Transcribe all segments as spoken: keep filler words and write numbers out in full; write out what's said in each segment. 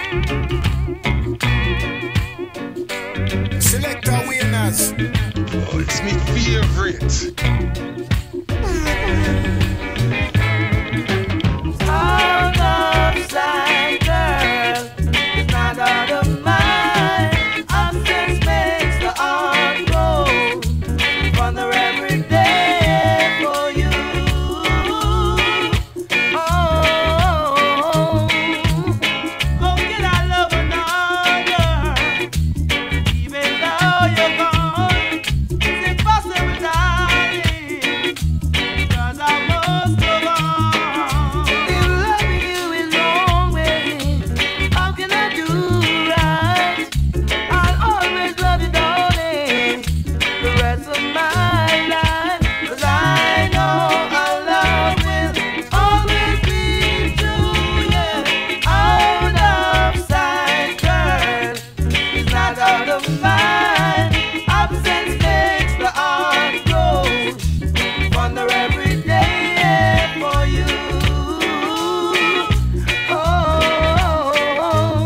Selector winners. Oh, it's my favorite. All upside girl is not out of mind. Absence makes the heart grow. Wonder every day for you. Oh, how can I love another? Even though you're gone, it's impossible, darling. 'Cause I must go on. If loving you is wrong, baby, how can I do right? I'll always love you, darling, the rest of my life. 'Cause I know our love will always be true, yeah. Out of sight, girl, is not out of mind. Absence makes the heart grow. Wonder every day for you. Oh,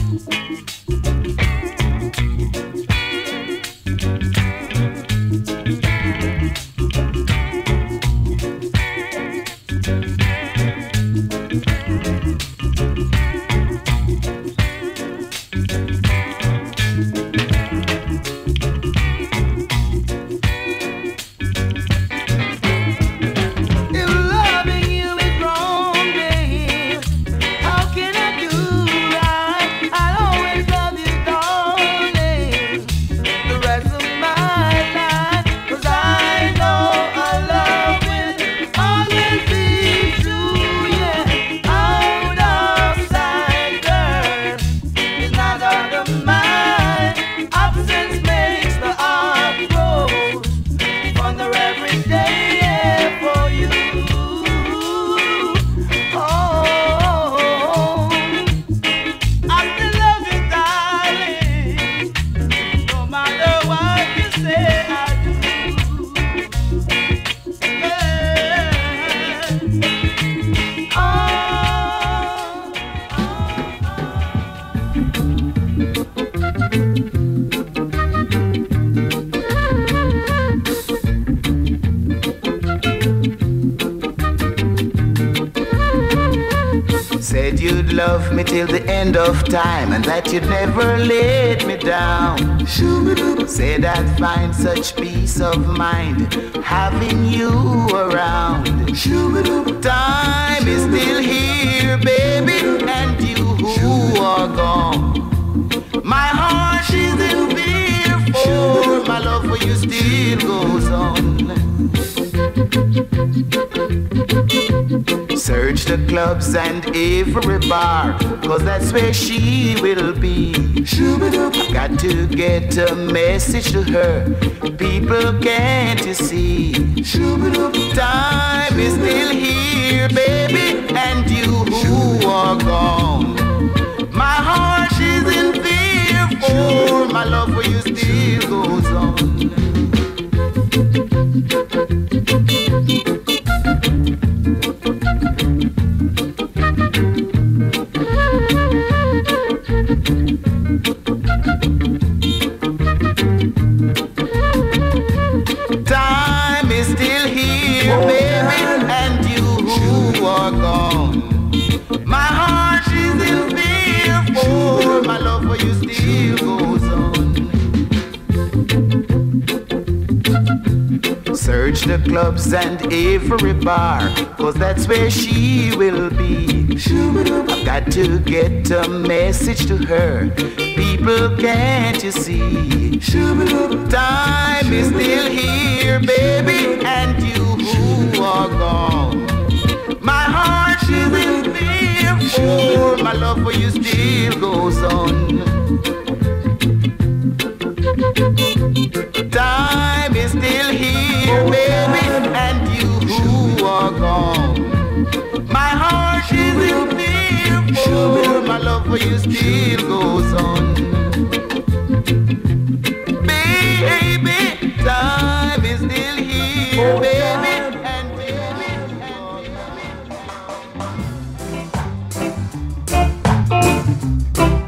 if loving you is wrong, babe, how can I do right? I'll always love you, darling, the rest of my life. 'Cause I know our love will always be true, yeah. Out of sight, girl, is not out of mind. Absence makes the heart grow. Wonder every day for you. Oh, I still love you, darling, no matter what you say, I do. Yeah. Said you'd love me till the end of time and that you'd never let me down. Said I'd find such peace of mind having you around. Time is still here, baby, and you who are gone. My heart is in fear, for my love for you still goes on. Search the clubs and every bar, 'cause that's where she will be. Got to get a message to her, people can't you see? Time is still here, baby, and you who are gone. My heart is in fear, for my love for you still goes on. Time is still here, baby, and you who are gone. My heart is in fear, for my love for you still goes on. Search the clubs and every bar, 'cause that's where she will be. I've got to get a message to her, people can't you see? Time is still here, baby, and you who are gone. My heart is in fear, for my love for you still goes on. Time is still here, baby, and you who are gone. My heart is in fear, for my love for you still goes on. Baby, time is still here, baby, and baby, and baby.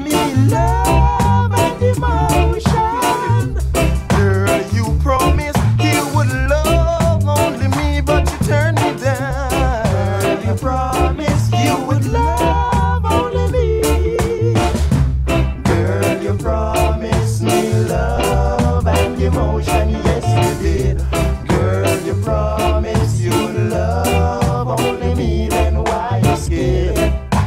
me love and emotion. Girl, you promised you would love only me, but you turned me down. Girl, you promised you would love only me. Girl, you promised me love and emotion. Yes, you did. Girl, you promised you would love only me. Then why you scared?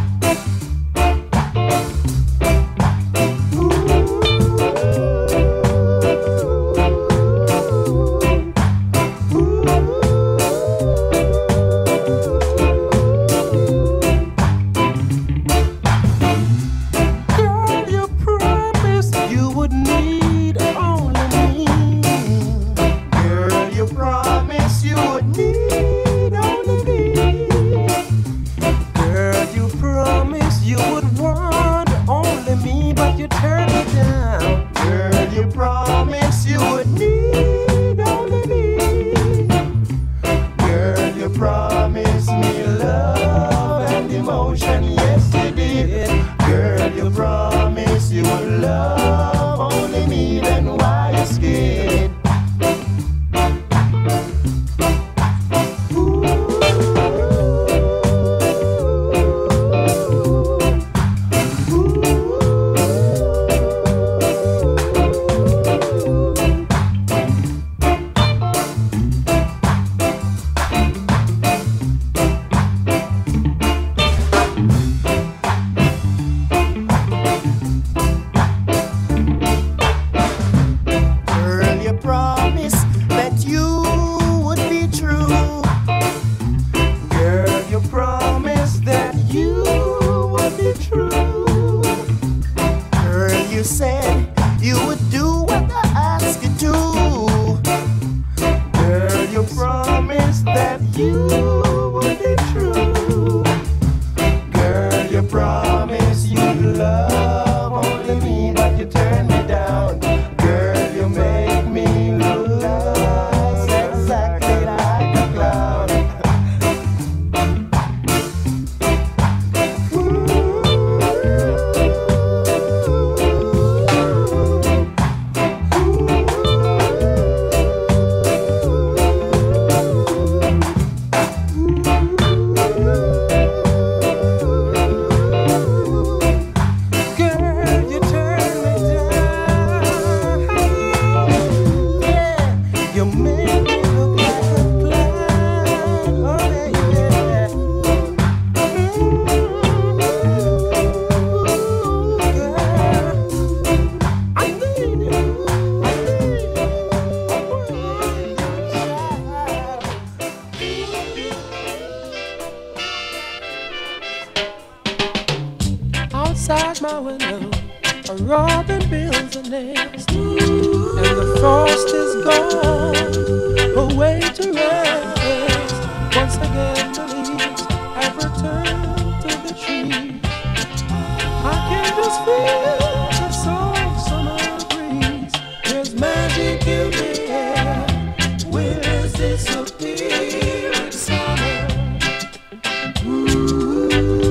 Outside my window, a robin builds a nest, and the frost is gone away to rest. Once again the leaves have returned to the tree. I can just feel the soft summer breeze. There's magic in the air. Where's this disappearing summer? Ooh.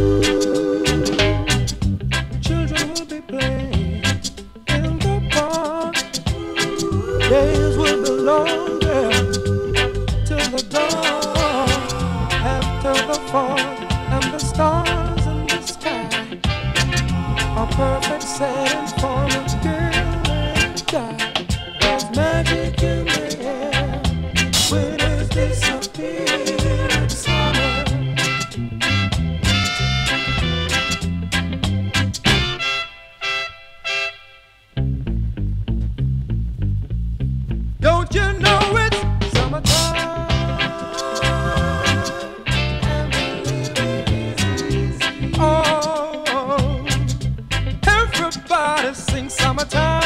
Children will be playing in the park. Days will be longer till the dawn. After the fall and the stars in the sky, a perfect setting for a girl and guy. There's magic in the air. When is disappearing summer? Don't you know it's summertime? Oh, everybody sing summertime.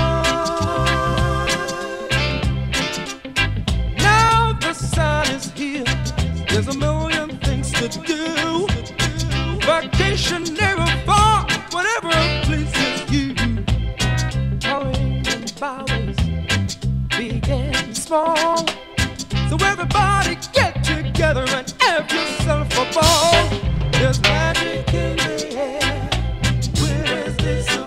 Now the sun is here. There's a million things to do. Vacation never far, whatever pleases you. Going in byways, big and small. So everybody get together and have yourself a ball. There's magic in the air. Where is this?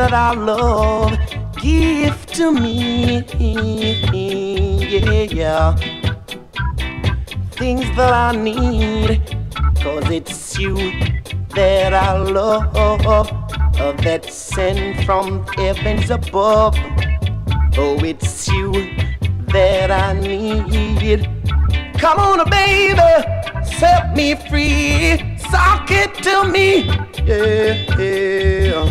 that I love, give to me, yeah. Things that I need, cause it's you that I love, uh, that's sent from heavens above. Oh, it's you that I need. Come on, baby, set me free, sock it to me, yeah.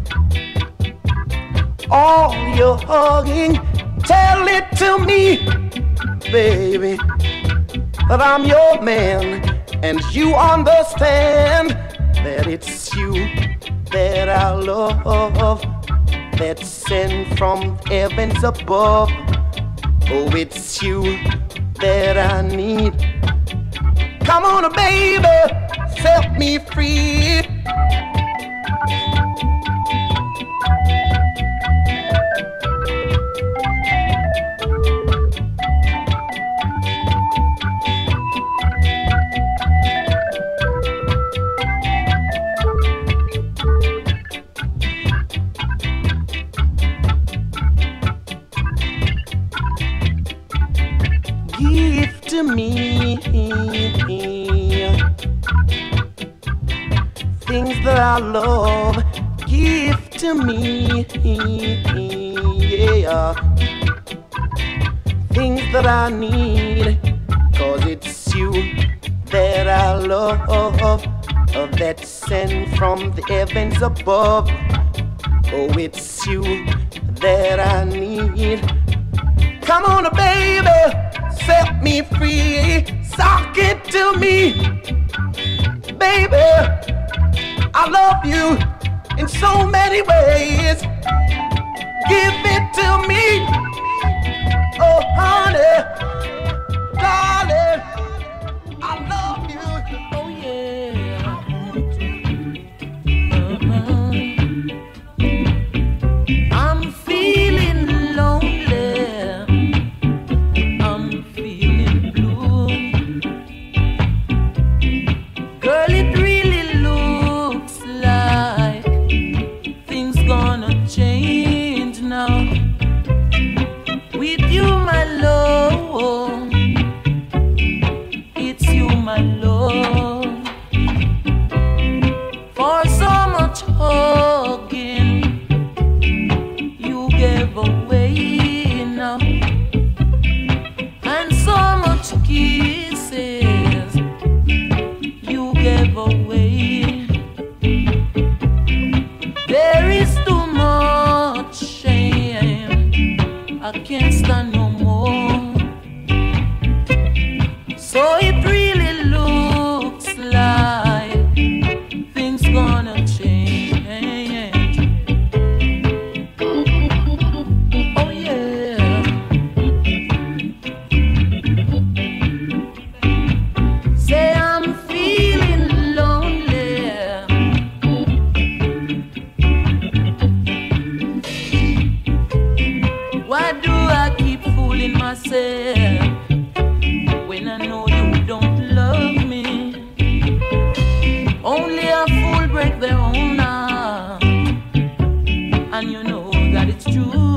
All your hugging, tell it to me, baby, that I'm your man, and you understand that it's you that I love, that's sent from heavens above. Oh, it's you that I need. Come on, baby, set me free. Give to me things that I love. Give to me, yeah. Things that I need, cause it's you that I love, uh, that's sent from the heavens above. Oh, it's you that I need. Come on, baby, set me free, sock it to me, baby. I love you in so many ways. Give it to me, oh honey, darling. I love you, oh yeah. Uh-huh. I'm feeling lonely. I'm feeling blue. Girl, it really looks like things gonna change now. With you, my love, it's you, my love. For so much hugging you gave away now, and so much kisses you gave away. There is too much shame, I can't stand no more. So it really looks like things gonna change. Oh yeah. Say I'm feeling lonely. Why do I keep fooling myself when I know you don't love me? Only a fool break their own heart, and you know that it's true.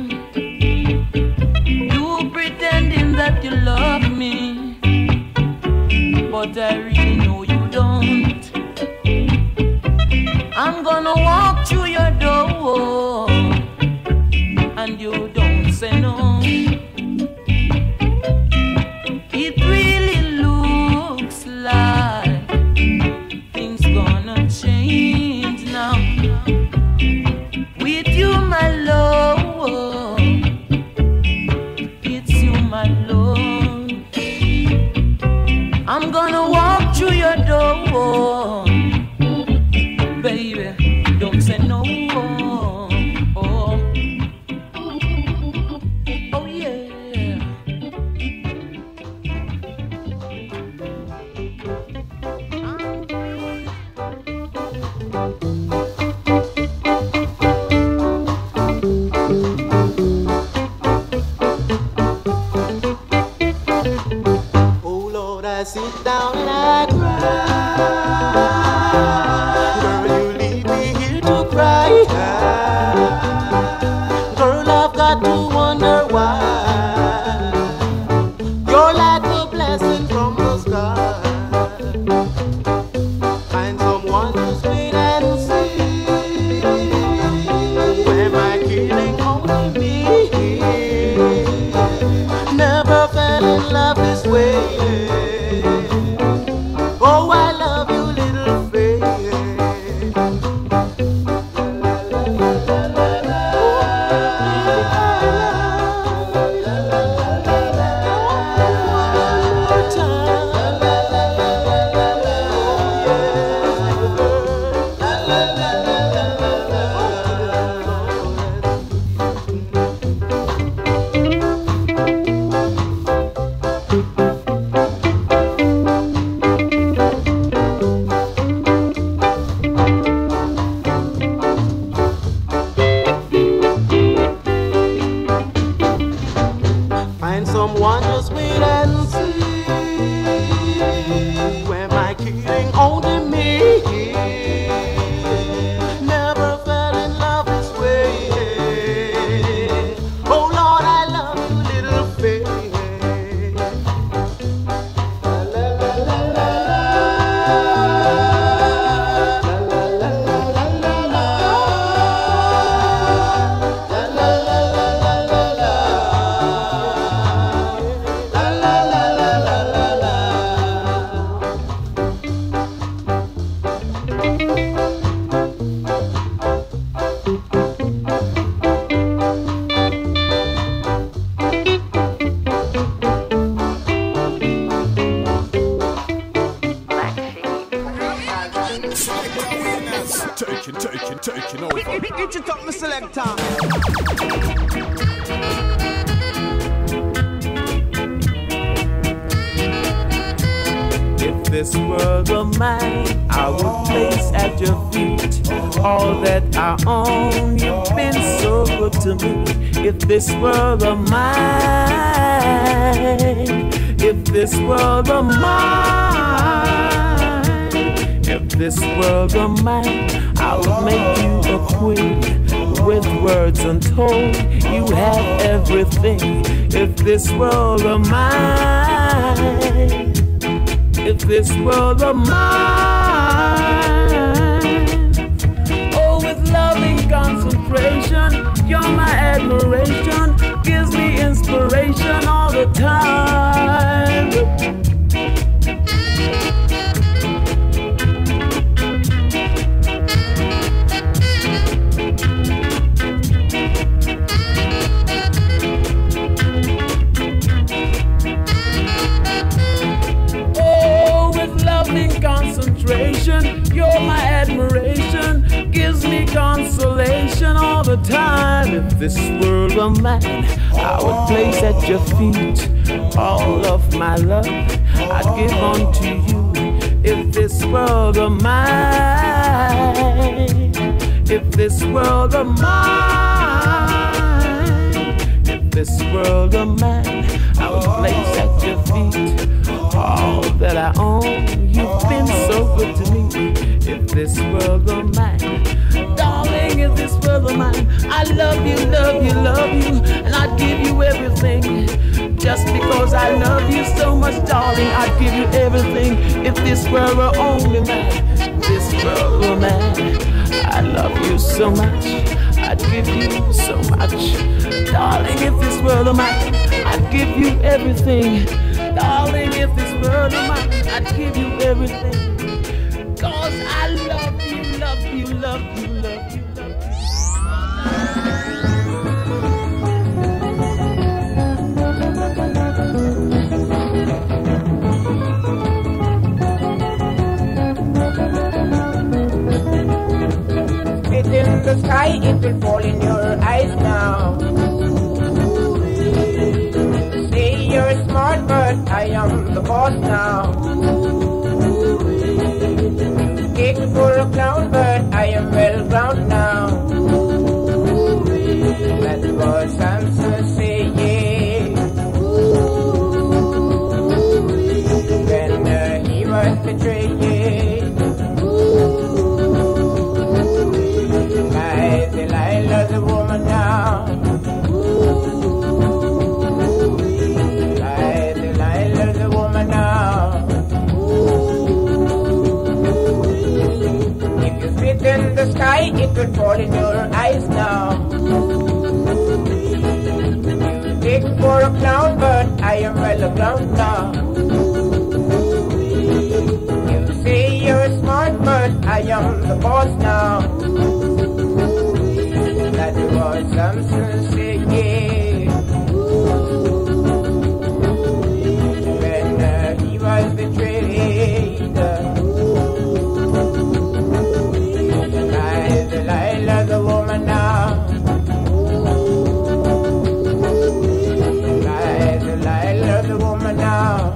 You pretending that you love me, but I really know you don't. I'm gonna walk through your door, and you don't say no. It really looks like things gonna change now. With you, my love, it's you, my love. I'm gonna walk through your door, baby, don't say no. Oh, oh yeah. Oh Lord, I sit down and I cry. Girl, you leave me here to cry. someone, just wait and see. Am I kidding only me? Never fell in love this way. Oh Lord, I love you, little faith. La la la la la la la la la la la. Taking, taking, taking over. Get your top, my selector. If this world were mine, I would place at your feet all that I own. You've been so good to me. If this world were mine, if this world were mine, if this world were mine, I would make you a queen with words untold. You have everything. If this world were mine, if this world were mine, oh, with loving concentration, you're my admiration, gives me inspiration all the time. Concentration, you're my admiration, gives me consolation all the time. If this world were mine, I would place at your feet all of my love I'd give unto you. If this world were mine, if this world were mine, if this world were mine, I would place at your feet all that I own. You've been so good to me. If this world were mine, darling, if this world were mine, I love you, love you, love you, and I'd give you everything. Just because I love you so much, darling, I'd give you everything. If this world were only mine, this world were mine, I love you so much, I'd give you so much. Darling, if this world were mine, I'd give you everything. Darling, if this world were mine, I'd give you everything. Cause I love you, love you, love you, love you, love you. It's in the sky, it will fall in your eyes now. You're smart, but I am the boss now. Take me for a clown, but I am well grounded now. That's what Samson say, yeah. When uh, he was betrayed, yeah. By Delilah, the woman now. In the sky, it will fall in your eyes now. You take me for a clown, but I am well aground now. You say you're smart, but I am the boss now. That's what Samson said, yeah. When uh, he was betrayed, uh, Delilah, the woman now. Delilah, the woman now.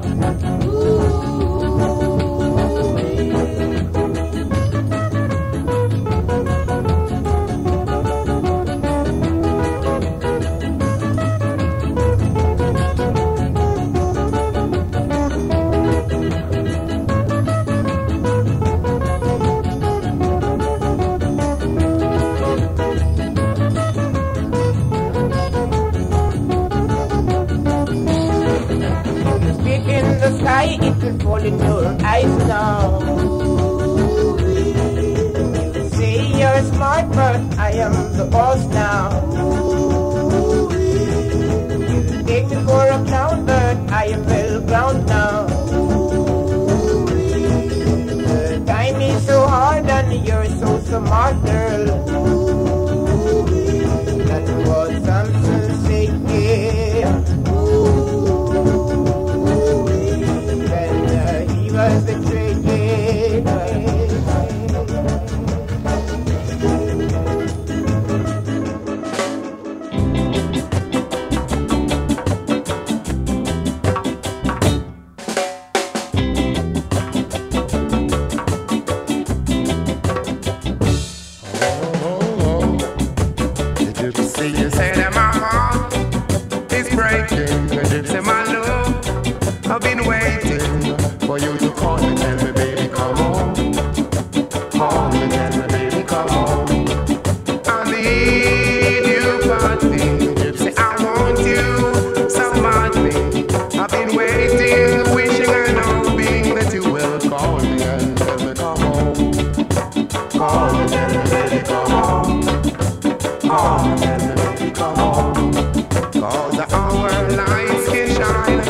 lie, it will fall in your eyes now. You say you're smart, but I am the boss now. You take me for a clown, but I am well ground now. The time is so hard and you're so smart, girl. That was something say, when uh, he was betrayed. I've been waiting for you to call me, tell me, baby, come home. Call me, tell me, baby, come home. I need you badly, gypsy, I want you so madly. I've been waiting, wishing and hoping that you will call me and tell me, come home. Call me, tell me, baby, come home. Call me, tell me, baby, come home. Cause our lights can shine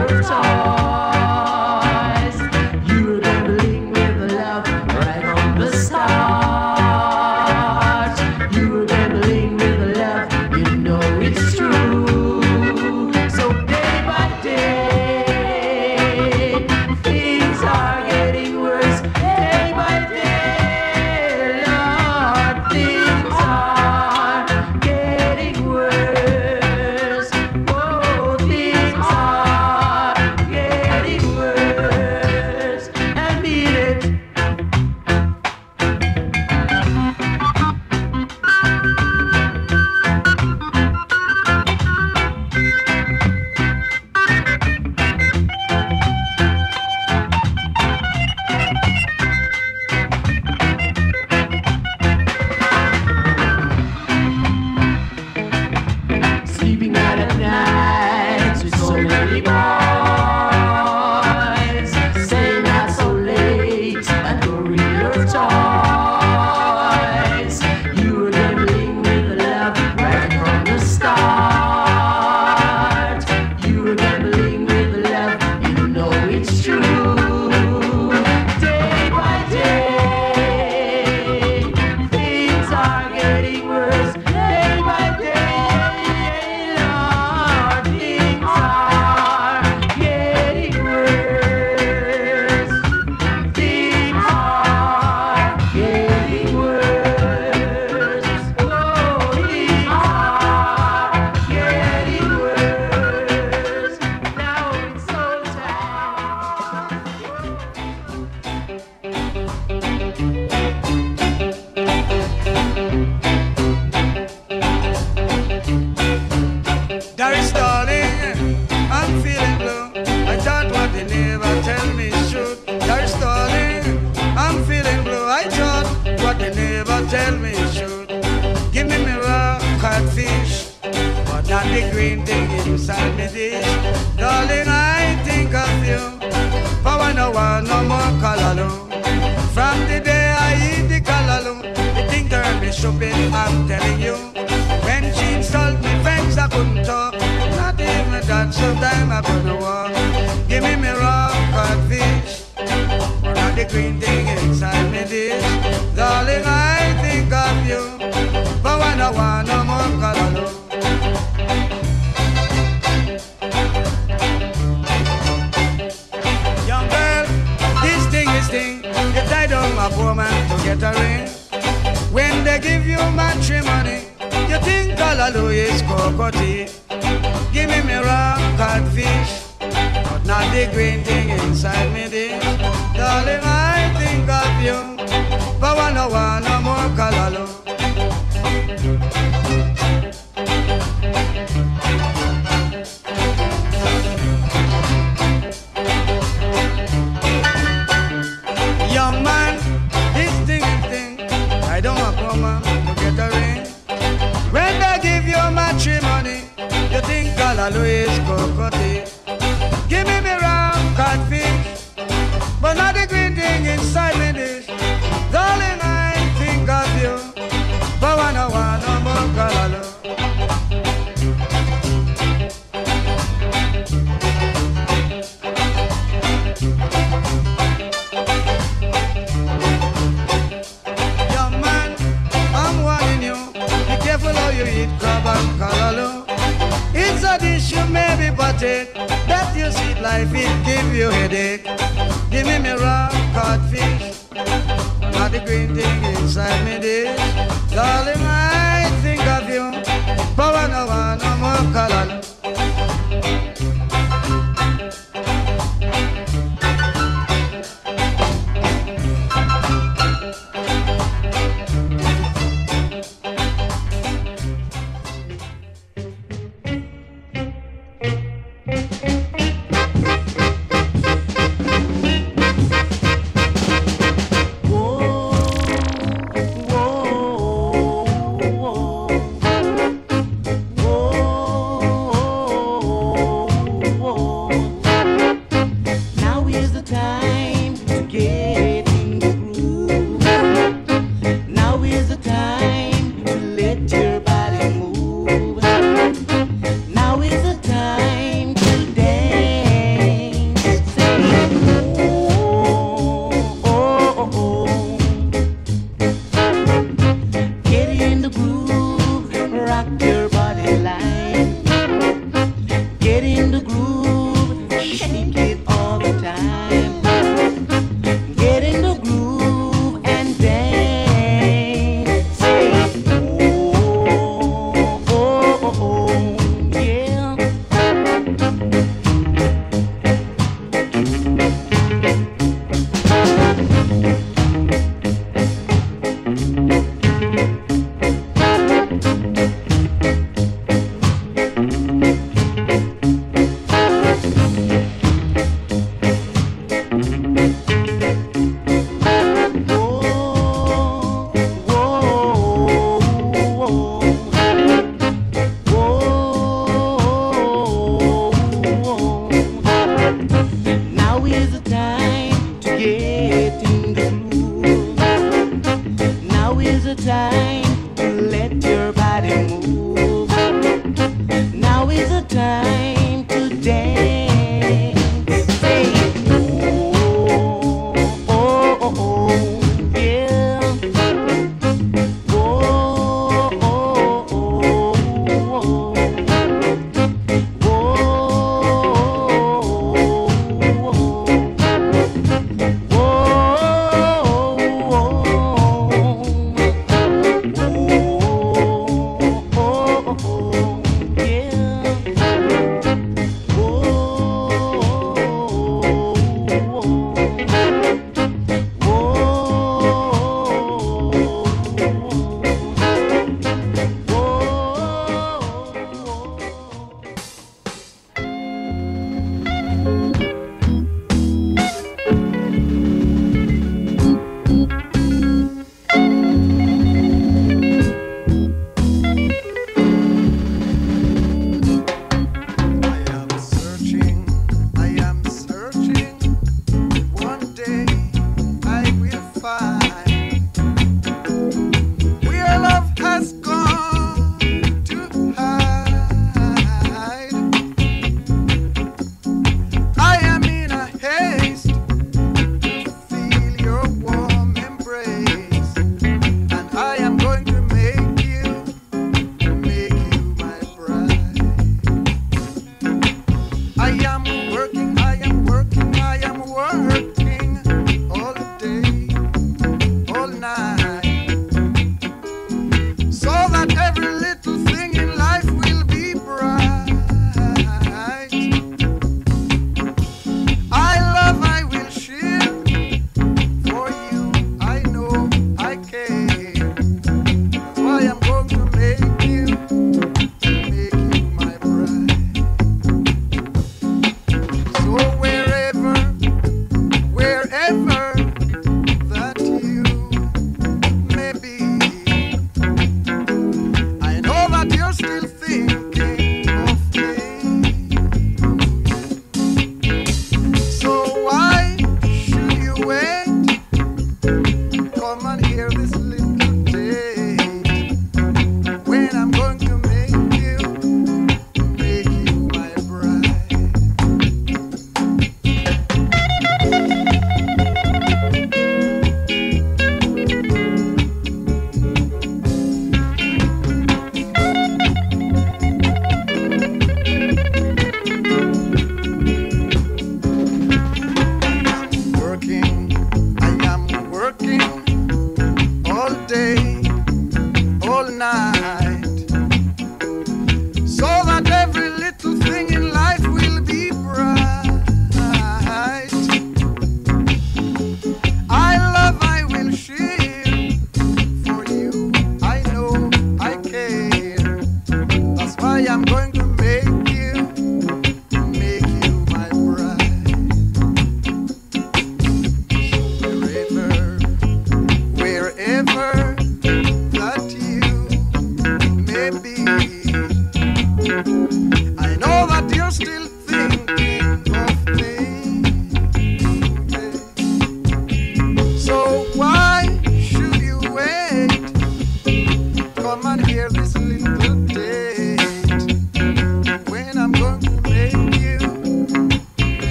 your toys. You were gambling with love right from the start. You were gambling with love, you know it's true. So day by day, things are getting worse. Day by day, Lord, things are getting worse. Oh, things are getting worse. And beat it. Sleeping out at night with so many boys, staying out so late and throwing your toys. You were gambling with love right from the start. You were gambling with love, you know it's true. Day by day, things are getting worse. Day by day, Lord, things are getting worse. Things are getting worse. Oh, things are getting worse. Now it's so time. Doris, darling, I'm feeling blue. I thought what they never tell me should. Doris, darling, I'm feeling blue. I thought what they never tell me should. Give me me raw catfish, but not the green thing inside me dish. Darling, I think of you, but I no want no more callaloo. From the day I eat the callaloo, the thing turned me stupid, I'm telling you. When she installed me friends, I couldn't talk. Not even that, sometime I couldn't walk. Give me me raw catfish, but not the green thing inside me dish. Darling, I think of you, but I no want no more callaloo. Young girl, this thing is thing. You tie down my poor man to get a ring. When they give you matrimony, you think callaloo is cocotte. Give me me raw catfish, but not the green thing inside me dish. Darling, I think of you, but I no want no more callaloo. Young man, this thing is thing. I don't want poor man to get a ring. When they give you matrimony, you think callaloo is cocotte. Give me me raw catfish, but not the green thing inside me dish. Darling, I think of you, but I no want no more callaloo. Young man, I'm warning you, be careful how you eat crab and callaloo. It's a dish you may be partake, that you see life it give you headache. Give me me raw catfish, not the green thing inside me dish. Darling, I think of you, but I no want no more callaloo. Whoa, whoa, whoa. Now is the time to get in the groove. Now is the time to let your body move. Now is the time to dance. Say, oh, oh, oh, oh, yeah. Oh, oh, oh, oh, oh.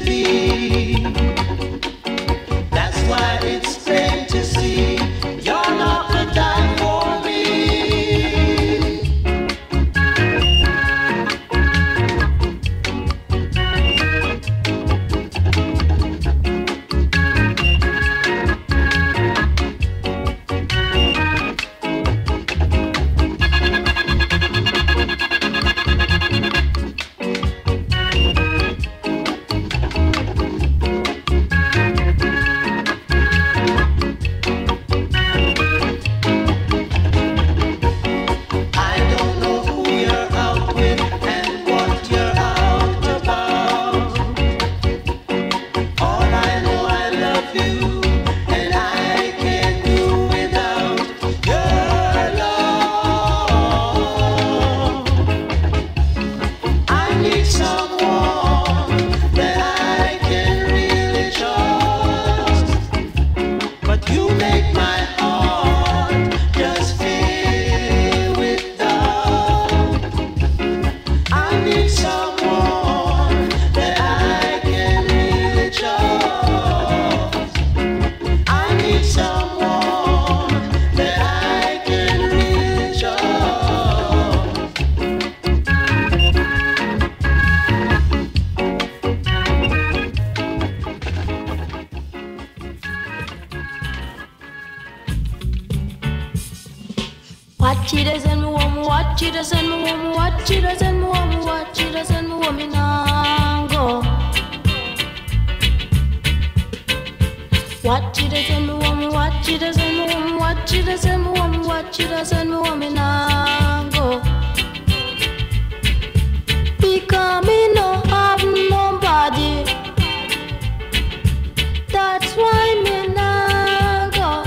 be. That's why it's plain to see you're not the time for me. Watch it as and warm, watch it as and warm, watch it as and warm, watch it as and warm in go. Watch it as and warm, watch it as and warm, watch it as and warm, watch it as and warm in go. Because me no have nobody, that's why me nah go.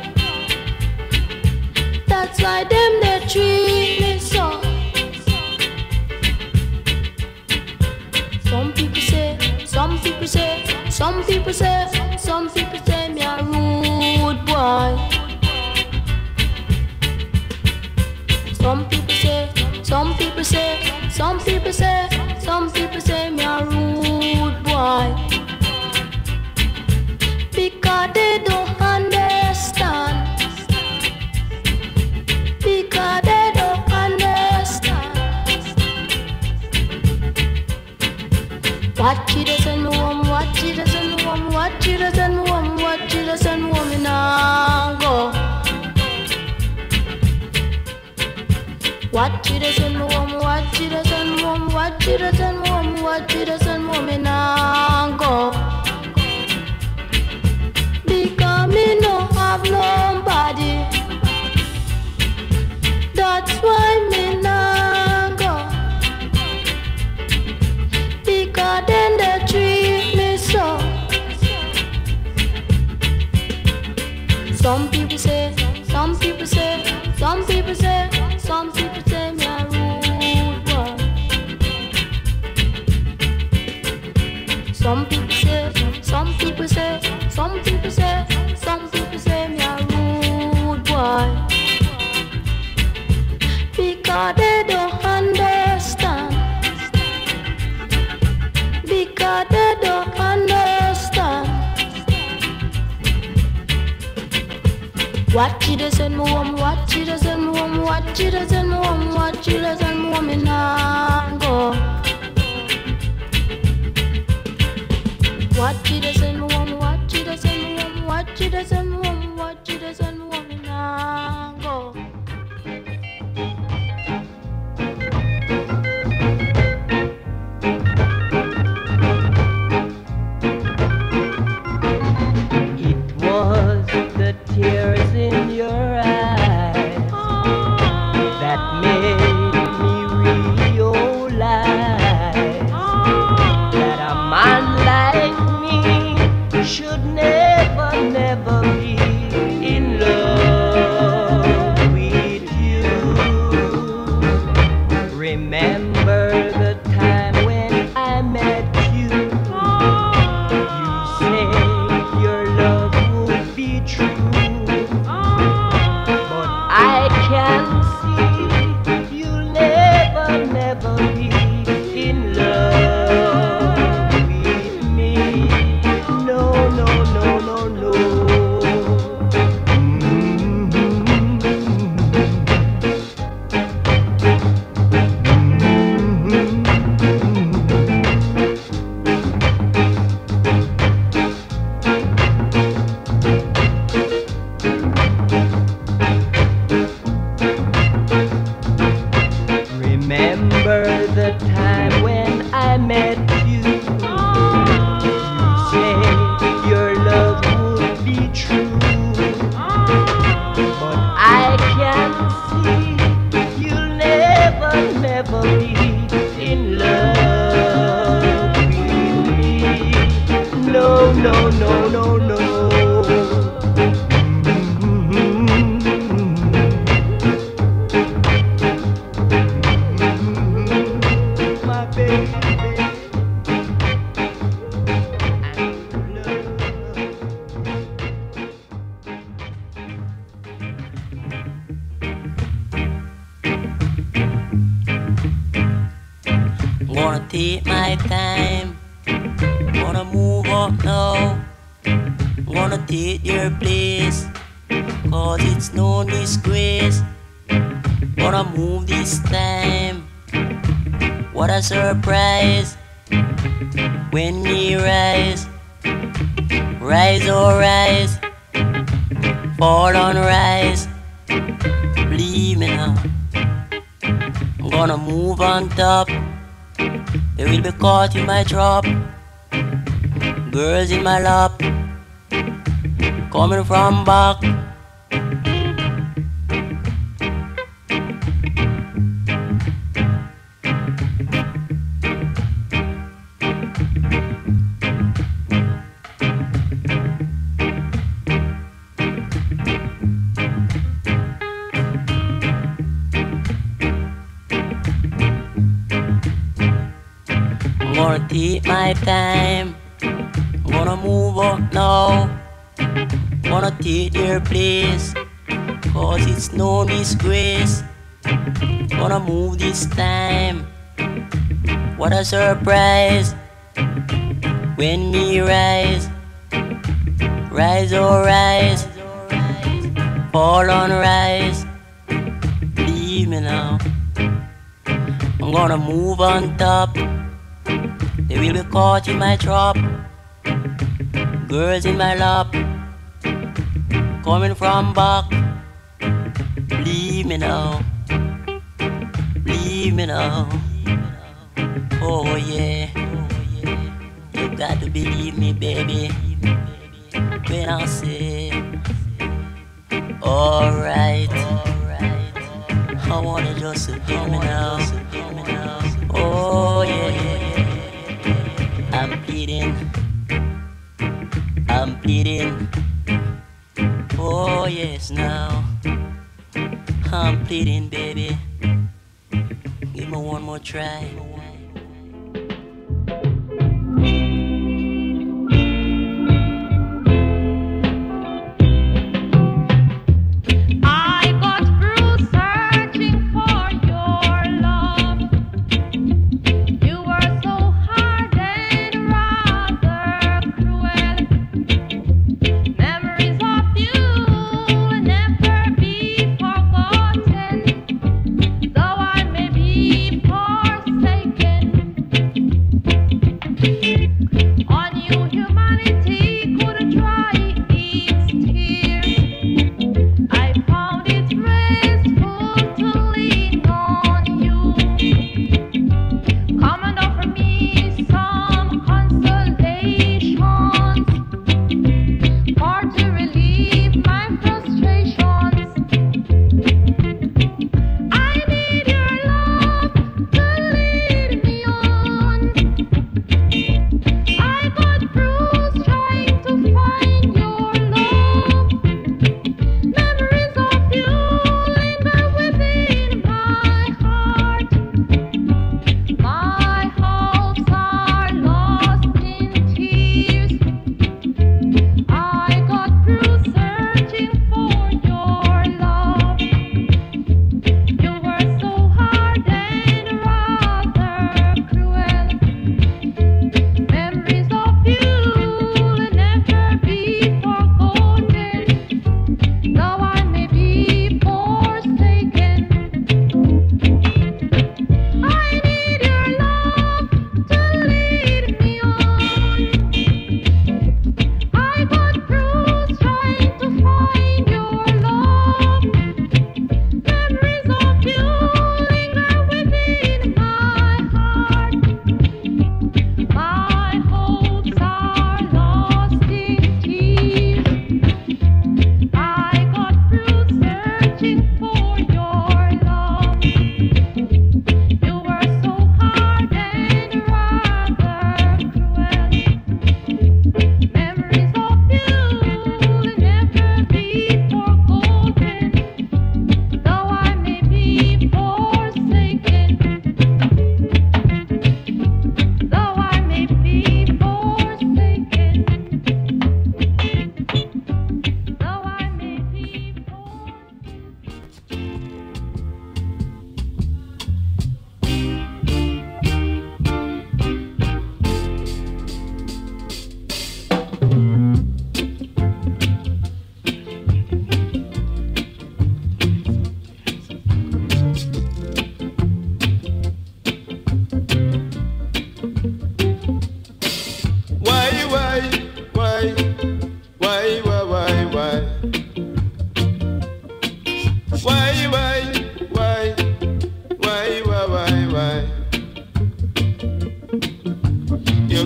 That's why them they treat me so. Some people say, some people say, some people say, some people say me a rude boy. Some people say, some people say, some people say, some people say me a rude boy. Because they don't understand. Because they don't understand. Watch it as and warm, watch it as and warm, watch it as and warm, watch it as and warm in go. Watch it as and warm, watch it as and warm, watch it as and warm, watch it as and warm in go. Because me no have nobody, that's why me nah go. Because then they treat me so. Some people say, some people say, some people say, some people say me a rude boy. Some people say, some people say, some people say, some people say me a rude boy. Because they don't understand. Because they don't understand. Watch it as and warm, watch it as and warm, watch it as and warm, watch it as and warm in go. Watch it as and warm, watch it as and warm, watch it as and warm, watch it as and warm in go. Tears in your eyes that made me realize that a man like me should never, never be in love with you. Remember the time when I met you. You said your love would be true. I can see you'll never, never be in love with me. no, no, no, no. My baby. Wanna take my time, wanna move up now, wanna take your place, cause it's no disgrace. Wanna move this time, what a surprise, when we rise, rise or rise, fall on rise, believe me now, I'm gonna move on top. They will be caught in my trap. Girls in my lap, coming from back. I'm gonna take my time, I'm gonna move up now, wanna take their place, cause it's no disgrace. Gonna move this time, what a surprise, when we rise, rise or rise, fall on rise, believe me now, I'm gonna move on top. They will be caught in my trap. Girls in my lap, coming from back. Believe me now, believe me now. Oh yeah, you got to believe me, baby. When I say, alright, I wanna just hear me now. Oh yeah, yeah. I'm pleading, I'm pleading. Oh yes now, I'm pleading, baby. Give me one more try. I got through searching for your love. You were so hard and rather cruel. Memories of you will never be forgotten. Though I may be forsaken,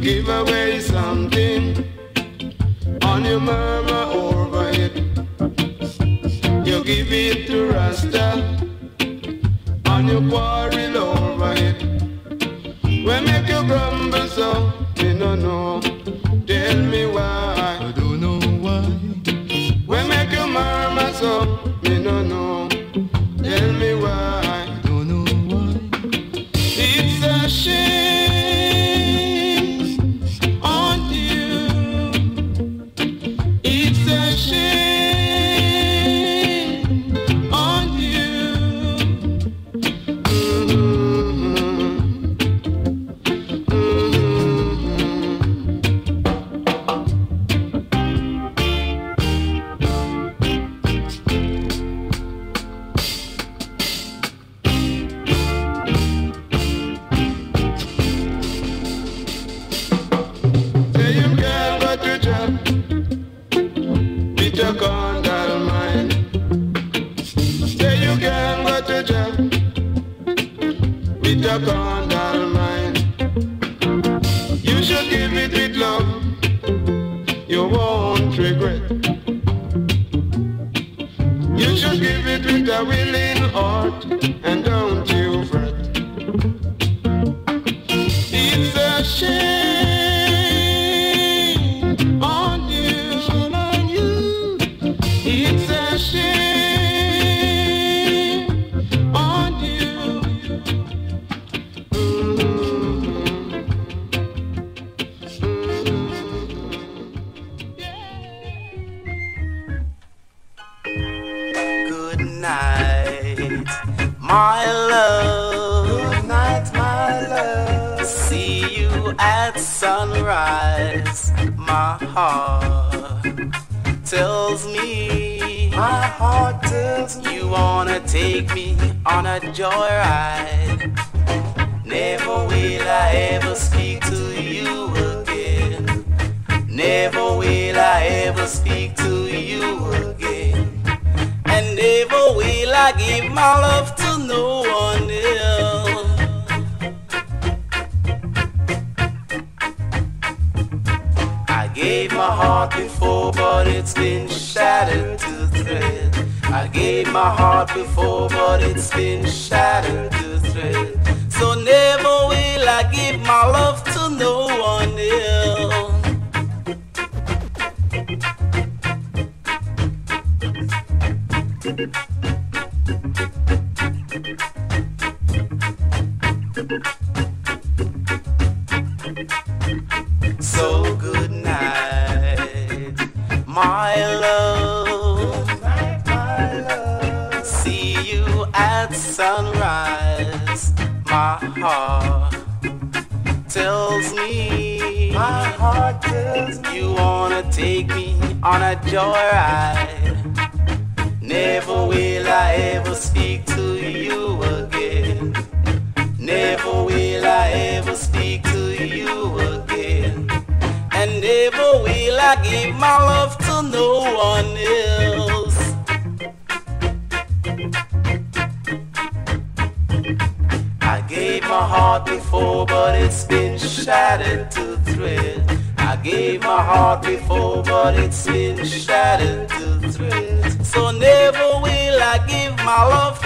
give away something, and you murmur over it. You give it to Rasta, and you quarrel over it. When make you grumble so, me no know. Tell me why. I don't know why. When make you murmur so, me no know. Tell me why. I don't know why. It's a shame on you. It's a shame on you. You should give it with love, you won't regret. You should give it with a willing heart, and don't you fret. It's a shame on you, on you. It's a shame on you. Good night, my love. Good night, my love. See you at sunrise. My heart tells me, my heart tells me, you wanna take me on a joyride. Never will I ever speak to you again. Never will I ever speak to you again. And never will I give my love to no one else. I gave my heart before, but it's been shattered to thread. I gave my heart before, but it's been shattered to thread. So never will I give my love to no one else. So good night, my love. My love. See you at sunrise. My heart tells me, my heart tells me, you wanna take me on a joyride. Never will I ever speak to you again. Never will I ever speak to you again. And never will I give my love to no one else. I gave my heart before, but it's been shattered to thread. I gave my heart before, but it's been shattered to thread. So never will I give my love